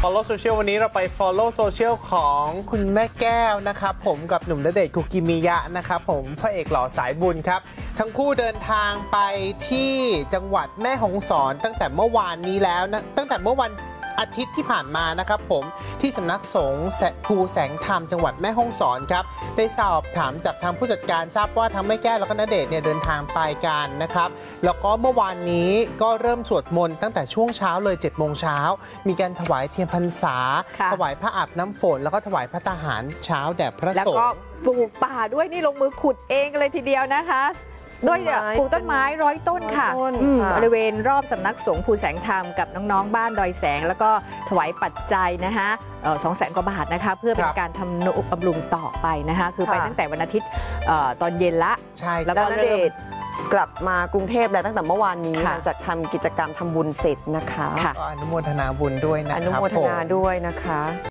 Follow Social วันนี้เราไป Follow Social ของคุณแม่แก้วนะครับผมกับหนุ่มณเดชน์คุกิมิยะนะครับผมพระเอกหล่อสายบุญครับทั้งคู่เดินทางไปที่จังหวัดแม่ฮ่องสอนตั้งแต่เมื่อวานนี้แล้วนะตั้งแต่เมื่อวันอาทิตย์ที่ผ่านมานะครับผมที่สำนักสงฆ์ภูแสงธรรมจังหวัดแม่ฮ่องสอนครับได้สอบถามจากทางผู้จัดการทราบว่าทั้งแม่แก้วแล้วก็ณเดชน์เนี่ยเดินทางไปกันนะครับแล้วก็เมื่อวานนี้ก็เริ่มสวดมนต์ตั้งแต่ช่วงเช้าเลย7 โมงเช้ามีการถวายเทียนพรรษาถวายพระอาบน้ำฝนแล้วก็ถวายพระทหารเช้าแด่พระสงฆ์แล้วก็ปลูกป่าด้วยนี่ลงมือขุดเองเลยทีเดียวนะคะด้วยปลูกต้นไม้100 ต้นค่ะบริเวณรอบสำนักสงฆ์ภูแสงธรรมกับน้องๆบ้านดอยแสงแล้วก็ถวายปัจจัยนะคะ200,000 กว่าบาทนะคะเพื่อเป็นการทำนุบำรุงต่อไปนะคะคือไปตั้งแต่วันอาทิตย์ตอนเย็นละใช่แล้วก็ณเดชน์กลับมากรุงเทพแล้วตั้งแต่เมื่อวานนี้หลังจากทำกิจกรรมทำบุญเสร็จนะคะอนุโมทนาบุญด้วยนะครับอนุโมทนาด้วยนะคะ